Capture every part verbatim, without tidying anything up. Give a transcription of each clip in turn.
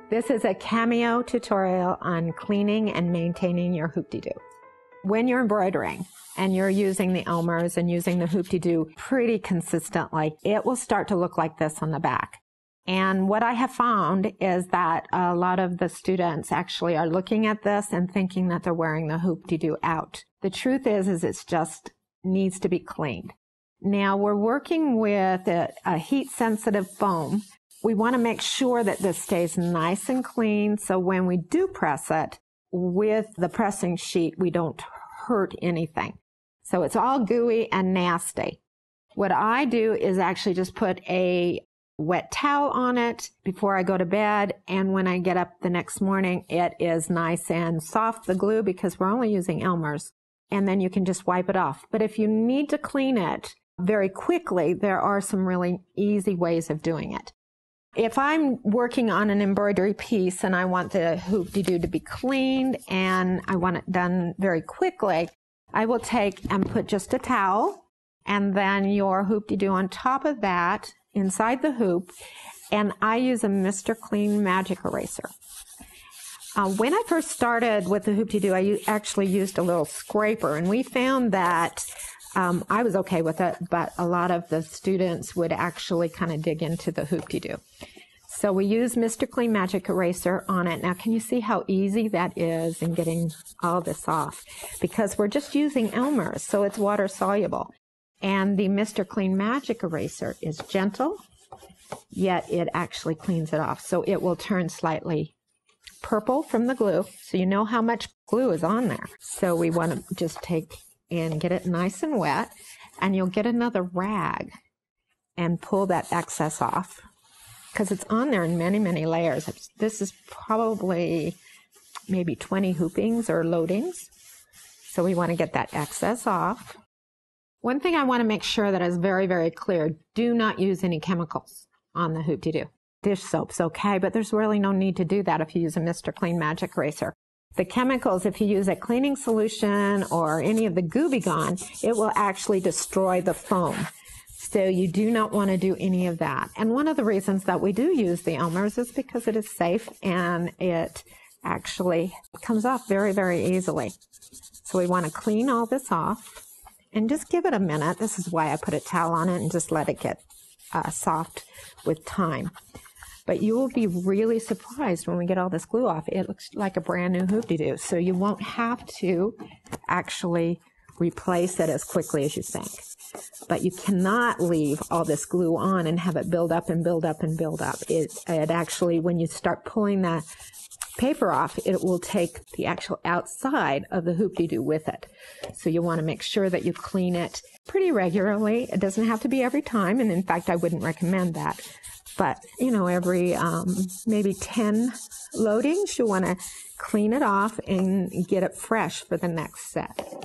This is a Cameo tutorial on cleaning and maintaining your Hoop-Dee-Doo. When you're embroidering and you're using the Elmers and using the Hoop-Dee-Doo pretty consistently, it will start to look like this on the back. And what I have found is that a lot of the students actually are looking at this and thinking that they're wearing the Hoop-Dee-Doo out. The truth is, is it's just needs to be cleaned. Now we're working with a, a heat-sensitive foam. We want to make sure that this stays nice and clean, so when we do press it with the pressing sheet, we don't hurt anything. So it's all gooey and nasty. What I do is actually just put a wet towel on it before I go to bed, and when I get up the next morning, it is nice and soft, the glue, because we're only using Elmer's, and then you can just wipe it off. But if you need to clean it very quickly, there are some really easy ways of doing it. If I'm working on an embroidery piece and I want the Hoop-Dee-Doo to be cleaned and I want it done very quickly, I will take and put just a towel and then your Hoop-Dee-Doo on top of that inside the hoop, and I use a Mister Clean Magic Eraser. Uh, when I first started with the Hoop-Dee-Doo, I actually used a little scraper, and we found that um, I was okay with it, but a lot of the students would actually kind of dig into the Hoop-Dee-Doo. So we use Mister Clean Magic Eraser on it. Now, can you see how easy that is in getting all this off? Because we're just using Elmer's, so it's water soluble. And the Mister Clean Magic Eraser is gentle, yet it actually cleans it off. So it will turn slightly purple from the glue, so you know how much glue is on there. So we want to just take and get it nice and wet, and you'll get another rag and pull that excess off, because it's on there in many, many layers. This is probably maybe twenty hoopings or loadings, so we want to get that excess off. One thing I want to make sure that is very, very clear, do not use any chemicals on the Hoop-Dee-Doo. Dish soap's okay, but there's really no need to do that if you use a Mister Clean Magic Eraser. The chemicals, if you use a cleaning solution or any of the Goo B Gone, it will actually destroy the foam. So you do not want to do any of that. And one of the reasons that we do use the Elmer's is because it is safe and it actually comes off very, very easily. So we want to clean all this off and just give it a minute. This is why I put a towel on it and just let it get uh, soft with time. But you will be really surprised when we get all this glue off. It looks like a brand new Hoop-Dee-Doo. So you won't have to actually replace it as quickly as you think. But you cannot leave all this glue on and have it build up and build up and build up. It, it actually, when you start pulling the paper off, it will take the actual outside of the Hoop-Dee-Doo with it. So you want to make sure that you clean it pretty regularly. It doesn't have to be every time, and in fact, I wouldn't recommend that. But, you know, every um, maybe ten loadings, you want to clean it off and get it fresh for the next set.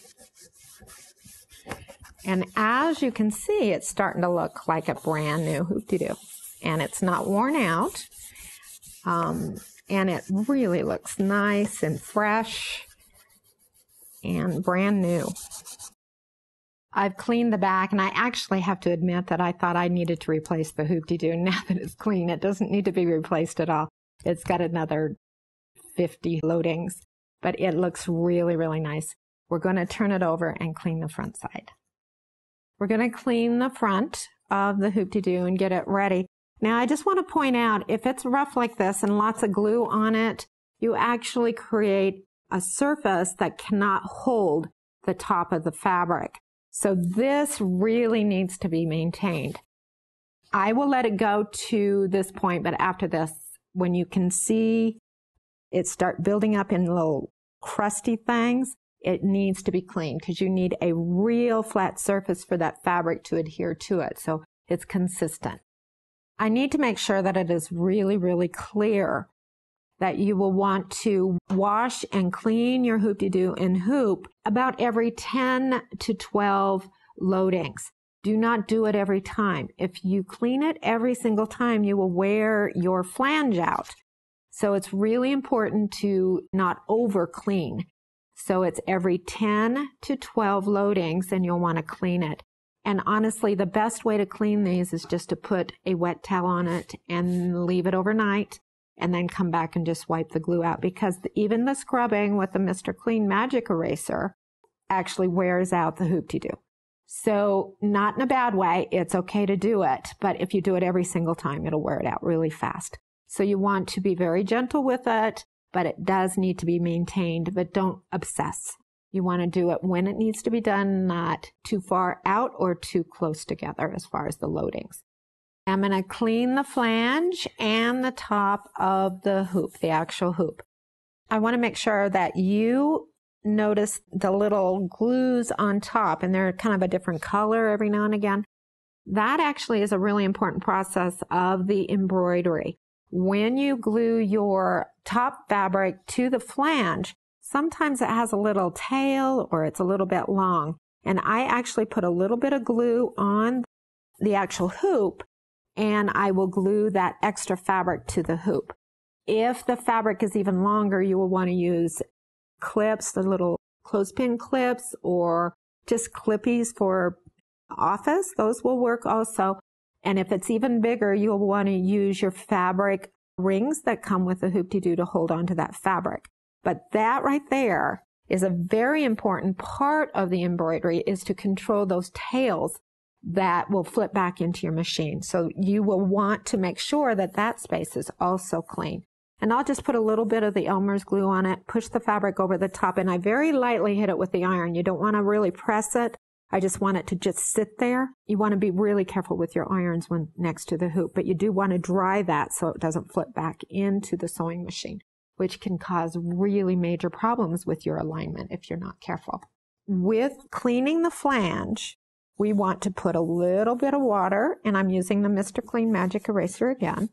And as you can see, it's starting to look like a brand new Hoop-Dee-Doo. And it's not worn out. Um, and it really looks nice and fresh and brand new. I've cleaned the back, and I actually have to admit that I thought I needed to replace the Hoop-Dee-Doo. Now that it's clean, it doesn't need to be replaced at all. It's got another fifty loadings, but it looks really, really nice. We're going to turn it over and clean the front side. We're going to clean the front of the Hoop-Dee-Doo and get it ready. Now, I just want to point out, if it's rough like this and lots of glue on it, you actually create a surface that cannot hold the top of the fabric. So this really needs to be maintained. I will let it go to this point, but after this, when you can see it start building up in little crusty things, it needs to be cleaned, because you need a real flat surface for that fabric to adhere to it, so it's consistent. I need to make sure that it is really, really clear that you will want to wash and clean your Hoop-Dee-Doo and hoop about every ten to twelve loadings. Do not do it every time. If you clean it every single time, you will wear your flange out. So it's really important to not over clean. So it's every ten to twelve loadings, and you'll want to clean it. And honestly, the best way to clean these is just to put a wet towel on it and leave it overnight. and then come back and just wipe the glue out, because even the scrubbing with the Mister Clean Magic Eraser actually wears out the Hoop-Dee-Doo. So not in a bad way, it's okay to do it, but if you do it every single time, it'll wear it out really fast. So you want to be very gentle with it, but it does need to be maintained, but don't obsess. You want to do it when it needs to be done, not too far out or too close together as far as the loadings. I'm going to clean the flange and the top of the hoop, the actual hoop. I want to make sure that you notice the little glues on top, and they're kind of a different color every now and again. That actually is a really important process of the embroidery. When you glue your top fabric to the flange, sometimes it has a little tail or it's a little bit long. And I actually put a little bit of glue on the actual hoop, and I will glue that extra fabric to the hoop. If the fabric is even longer, you will want to use clips, the little clothespin clips, or just clippies for office. Those will work also. And if it's even bigger, you'll want to use your fabric rings that come with the Hoop-Dee-Doo to hold on to that fabric. But that right there is a very important part of the embroidery, is to control those tails that will flip back into your machine. So you will want to make sure that that space is also clean. And I'll just put a little bit of the Elmer's glue on it, push the fabric over the top, and I very lightly hit it with the iron. You don't want to really press it. I just want it to just sit there. You want to be really careful with your irons when next to the hoop, but you do want to dry that so it doesn't flip back into the sewing machine, which can cause really major problems with your alignment if you're not careful. With cleaning the flange, we want to put a little bit of water, and I'm using the Mister Clean Magic Eraser again,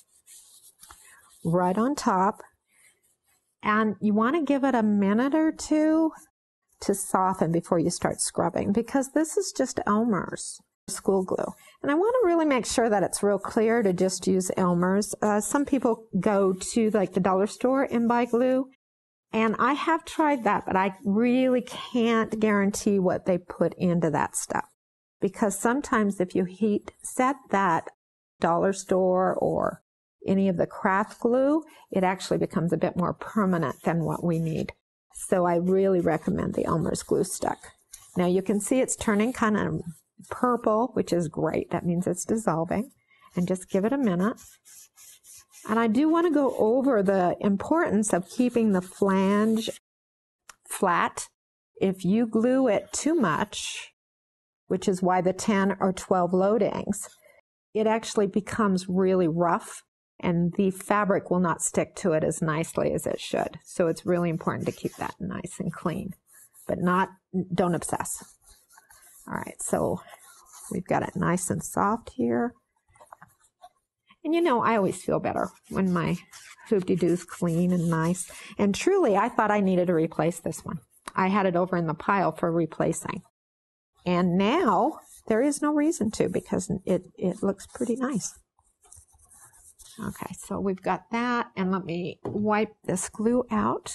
right on top. And you want to give it a minute or two to soften before you start scrubbing, because this is just Elmer's school glue. And I want to really make sure that it's real clear to just use Elmer's. Uh, some people go to like the dollar store and buy glue, and I have tried that, but I really can't guarantee what they put into that stuff, because sometimes if you heat set that dollar store or any of the craft glue, it actually becomes a bit more permanent than what we need. So I really recommend the Elmer's glue stick. Now you can see it's turning kind of purple, which is great. That means it's dissolving. And just give it a minute. And I do want to go over the importance of keeping the flange flat. If you glue it too much, which is why the ten or twelve loadings, it actually becomes really rough, and the fabric will not stick to it as nicely as it should. So it's really important to keep that nice and clean, but not, don't obsess. All right, so we've got it nice and soft here. And you know, I always feel better when my Hoop-Dee-Doo's clean and nice. And truly, I thought I needed to replace this one. I had it over in the pile for replacing. And now there is no reason to, because it, it looks pretty nice. Okay, so we've got that, and let me wipe this glue out.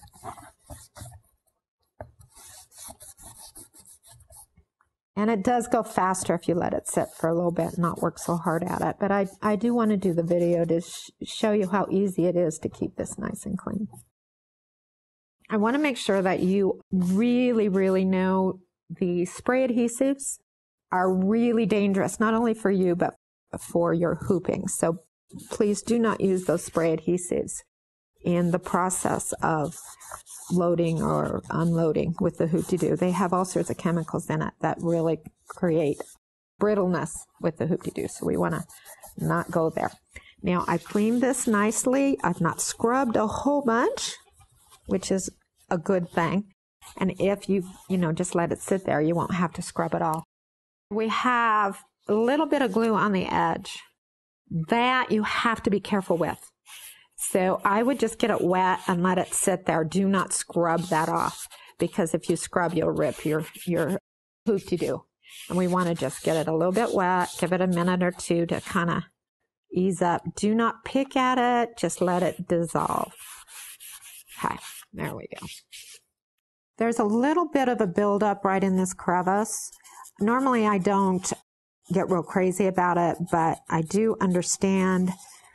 And it does go faster if you let it sit for a little bit and not work so hard at it. But I, I do want to do the video to sh show you how easy it is to keep this nice and clean. I want to make sure that you really, really know the spray adhesives are really dangerous, not only for you, but for your hooping. So please do not use those spray adhesives in the process of loading or unloading with the Hoop-Dee-Doo. They have all sorts of chemicals in it that really create brittleness with the Hoop-Dee-Doo, so we want to not go there. Now, I cleaned this nicely. I've not scrubbed a whole bunch, which is a good thing. And if you, you know, just let it sit there, you won't have to scrub it all. We have a little bit of glue on the edge. That you have to be careful with. So I would just get it wet and let it sit there. Do not scrub that off, because if you scrub, you'll rip your, your Hoop-Dee-Doo. And we want to just get it a little bit wet, give it a minute or two to kind of ease up. Do not pick at it, just let it dissolve. Okay, there we go. There's a little bit of a buildup right in this crevice. Normally I don't get real crazy about it, but I do understand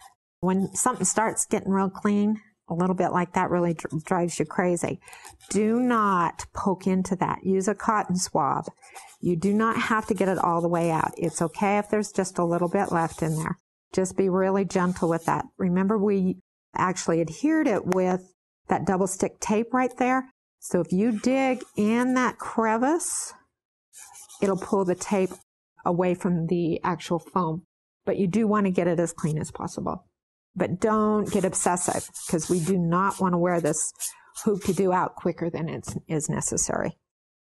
When something starts getting real clean, a little bit like that really dr- drives you crazy. Do not poke into that. Use a cotton swab. You do not have to get it all the way out. It's okay if there's just a little bit left in there. Just be really gentle with that. Remember, we actually adhered it with that double stick tape right there. So if you dig in that crevice, it'll pull the tape away from the actual foam. But you do want to get it as clean as possible. But don't get obsessive, because we do not want to wear this Hoop-Dee-Doo out quicker than it is necessary.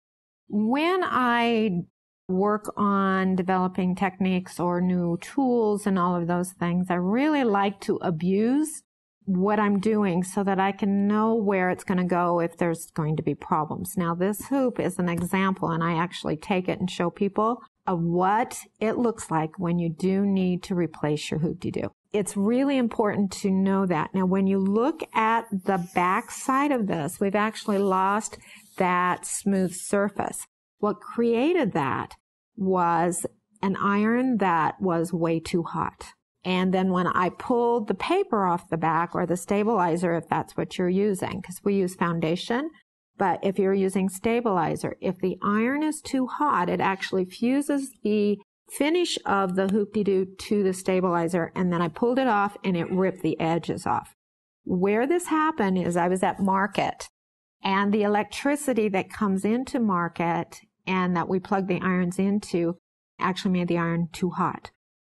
When I work on developing techniques or new tools and all of those things, I really like to abuse what I'm doing so that I can know where it's going to go if there's going to be problems. Now, this hoop is an example, and I actually take it and show people of what it looks like when you do need to replace your Hoop-Dee-Doo. It's really important to know that. Now, when you look at the back side of this, we've actually lost that smooth surface. What created that was an iron that was way too hot. And then when I pulled the paper off the back, or the stabilizer, if that's what you're using, because we use foundation, but if you're using stabilizer, if the iron is too hot, it actually fuses the finish of the Hoop-Dee-Doo to the stabilizer, and then I pulled it off and it ripped the edges off. Where this happened is I was at market, and the electricity that comes into market and that we plug the irons into actually made the iron too hot.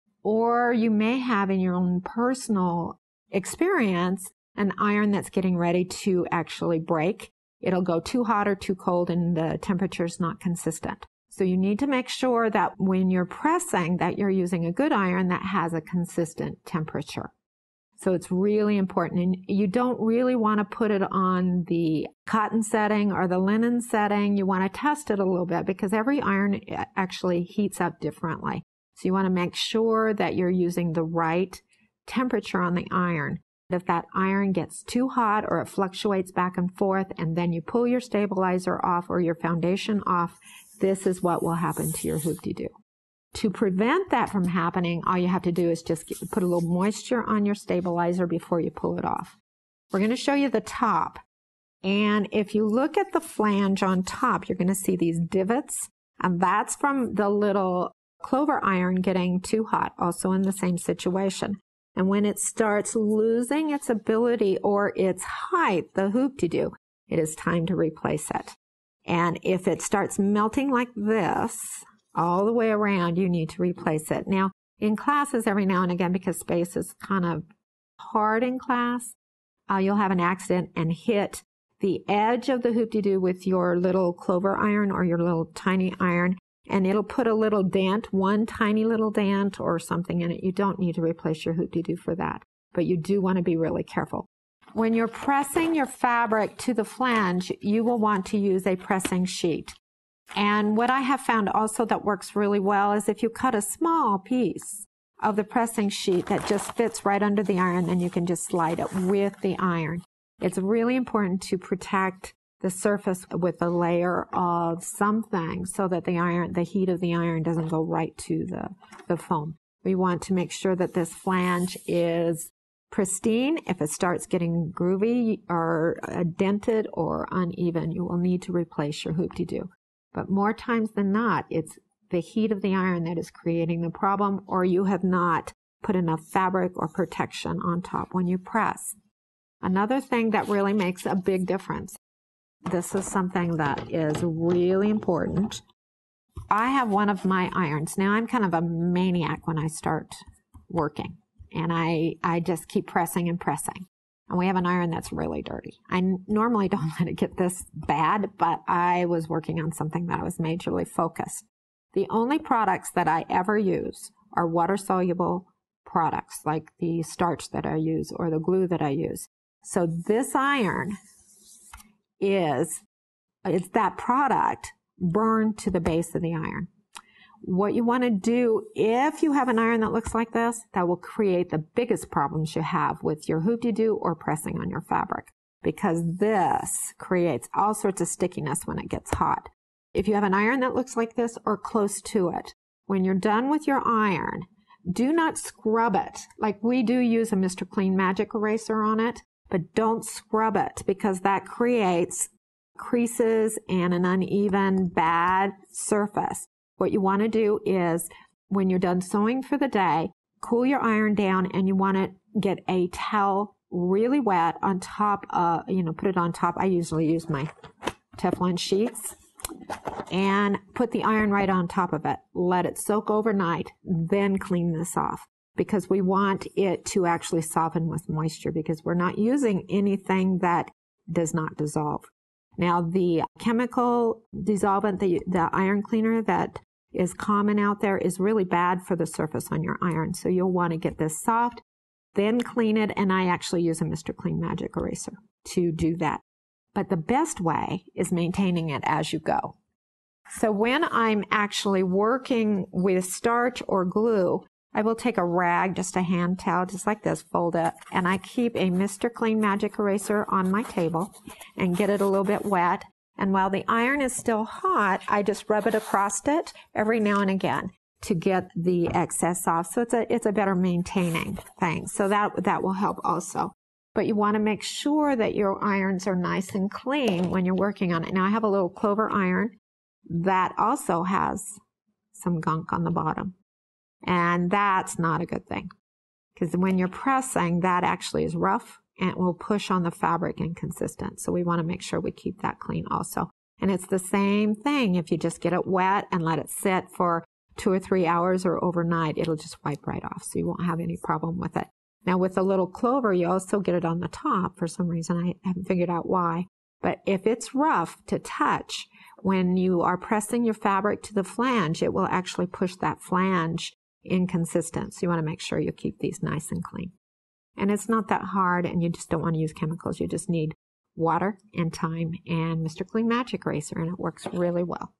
Or you may have in your own personal experience an iron that's getting ready to actually break. It'll go too hot or too cold, and the temperature is not consistent. So you need to make sure that when you're pressing that you're using a good iron that has a consistent temperature. So it's really important. And you don't really want to put it on the cotton setting or the linen setting. You want to test it a little bit, because every iron actually heats up differently. So you want to make sure that you're using the right temperature on the iron. If that iron gets too hot or it fluctuates back and forth, and then you pull your stabilizer off or your foundation off, this is what will happen to your Hoop-Dee-Doo. To prevent that from happening, all you have to do is just get, put a little moisture on your stabilizer before you pull it off. We're going to show you the top. And if you look at the flange on top, you're going to see these divots. And that's from the little clover iron getting too hot, also in the same situation. And when it starts losing its ability or its height, the Hoop-Dee-Doo, it is time to replace it. And if it starts melting like this all the way around, you need to replace it. Now, in classes, every now and again, because space is kind of hard in class, uh, you'll have an accident and hit the edge of the Hoop-Dee-Doo with your little clover iron or your little tiny iron, and it'll put a little dent, one tiny little dent or something in it. You don't need to replace your Hoop-Dee-Doo for that, but you do want to be really careful. When you're pressing your fabric to the flange, you will want to use a pressing sheet. And what I have found also that works really well is if you cut a small piece of the pressing sheet that just fits right under the iron, then you can just slide it with the iron. It's really important to protect the surface with a layer of something so that the iron, the heat of the iron doesn't go right to the, the foam. We want to make sure that this flange is pristine. If it starts getting groovy or uh, dented or uneven, you will need to replace your Hoop-Dee-Doo. But more times than not, it's the heat of the iron that is creating the problem, or you have not put enough fabric or protection on top when you press. Another thing that really makes a big difference, this is something that is really important. I have one of my irons. Now, I'm kind of a maniac when I start working, and I, I just keep pressing and pressing. And we have an iron that's really dirty. I normally don't let it get this bad, but I was working on something that I was majorly focused. The only products that I ever use are water-soluble products, like the starch that I use or the glue that I use. So this iron is, it's that product burned to the base of the iron. What you want to do, if you have an iron that looks like this, that will create the biggest problems you have with your Hoop-Dee-Doo or pressing on your fabric, because this creates all sorts of stickiness when it gets hot. If you have an iron that looks like this or close to it, when you're done with your iron, do not scrub it. Like we do use a Mister Clean Magic Eraser on it, but don't scrub it because that creates creases and an uneven, bad surface. What you want to do is when you're done sewing for the day, cool your iron down and you want to get a towel really wet on top, uh, you know, put it on top. I usually use my Teflon sheets and put the iron right on top of it. Let it soak overnight, then clean this off because we want it to actually soften with moisture because we're not using anything that does not dissolve. Now, the chemical dissolvent, the, the iron cleaner that is common out there is really bad for the surface on your iron. So you'll want to get this soft, then clean it. And I actually use a Mister Clean Magic Eraser to do that. But the best way is maintaining it as you go. So when I'm actually working with starch or glue, I will take a rag, just a hand towel, just like this, fold it, and I keep a Mister Clean Magic Eraser on my table and get it a little bit wet. And while the iron is still hot, I just rub it across it every now and again to get the excess off. So it's a, it's a better maintaining thing. So that, that will help also. But you want to make sure that your irons are nice and clean when you're working on it. Now I have a little clover iron that also has some gunk on the bottom. And that's not a good thing because when you're pressing, that actually is rough and it will push on the fabric inconsistent. So we want to make sure we keep that clean also. And it's the same thing. If you just get it wet and let it sit for two or three hours or overnight, it'll just wipe right off. So you won't have any problem with it. Now with the little clover, you also get it on the top. For some reason, I haven't figured out why. But if it's rough to touch, when you are pressing your fabric to the flange, it will actually push that flange inconsistent. So you want to make sure you keep these nice and clean. And it's not that hard, and you just don't want to use chemicals. You just need water and time and Mister Clean Magic Eraser, and it works really well.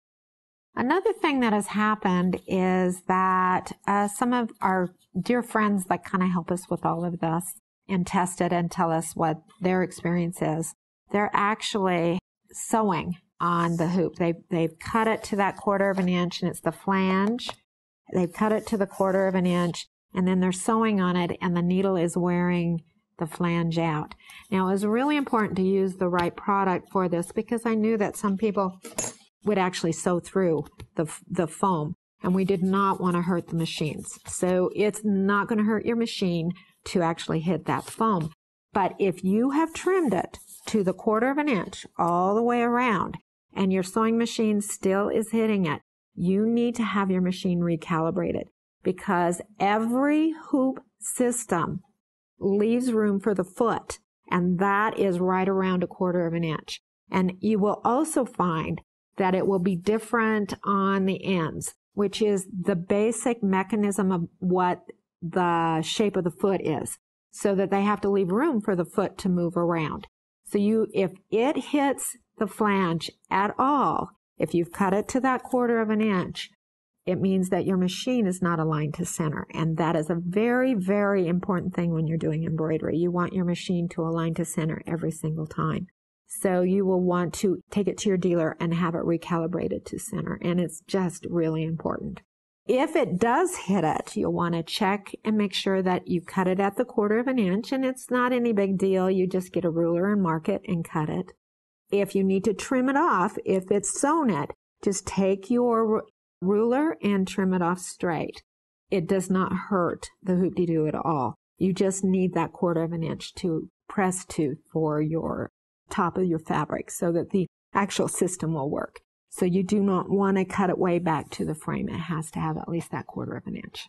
Another thing that has happened is that uh, some of our dear friends that kind of help us with all of this and test it and tell us what their experience is, they're actually sewing on the hoop. They, they've cut it to that quarter of an inch, and it's the flange. They've cut it to the quarter of an inch, and then they're sewing on it, and the needle is wearing the flange out. Now, it was really important to use the right product for this because I knew that some people would actually sew through the, the foam, and we did not want to hurt the machines. So it's not going to hurt your machine to actually hit that foam. But if you have trimmed it to the quarter of an inch all the way around, and your sewing machine still is hitting it, you need to have your machine recalibrated because every hoop system leaves room for the foot, and that is right around a quarter of an inch. And you will also find that it will be different on the ends, which is the basic mechanism of what the shape of the foot is, so that they have to leave room for the foot to move around. So you, if it hits the flange at all, if you've cut it to that quarter of an inch, it means that your machine is not aligned to center. And that is a very, very important thing when you're doing embroidery. You want your machine to align to center every single time. So you will want to take it to your dealer and have it recalibrated to center. And it's just really important. If it does hit it, you'll want to check and make sure that you cut it at the quarter of an inch. And it's not any big deal. You just get a ruler and mark it and cut it. If you need to trim it off, if it's sewn it, just take your ruler and trim it off straight. It does not hurt the Hoop-Dee-Doo at all. You just need that quarter of an inch to press to for your top of your fabric so that the actual system will work. So you do not want to cut it way back to the frame. It has to have at least that quarter of an inch.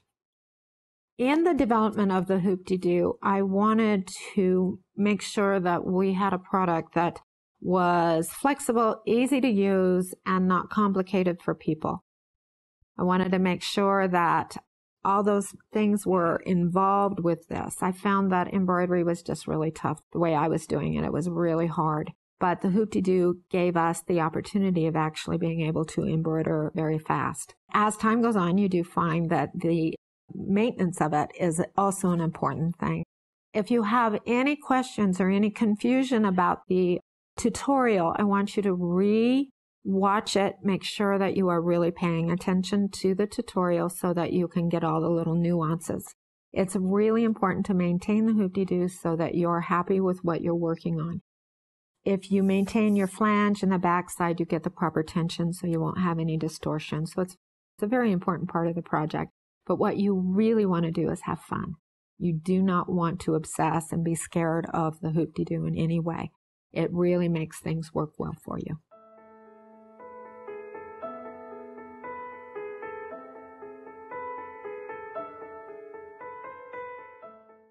In the development of the Hoop-Dee-Doo, I wanted to make sure that we had a product that was flexible, easy to use, and not complicated for people. I wanted to make sure that all those things were involved with this. I found that embroidery was just really tough. The way I was doing it, it was really hard. But the Hoop-Dee-Doo gave us the opportunity of actually being able to embroider very fast. As time goes on, you do find that the maintenance of it is also an important thing. If you have any questions or any confusion about the tutorial, I want you to re Watch it. Make sure that you are really paying attention to the tutorial so that you can get all the little nuances. It's really important to maintain the Hoop-Dee-Doo so that you're happy with what you're working on. If you maintain your flange and the backside, you get the proper tension so you won't have any distortion. So it's, it's a very important part of the project. But what you really want to do is have fun. You do not want to obsess and be scared of the Hoop-Dee-Doo in any way. It really makes things work well for you.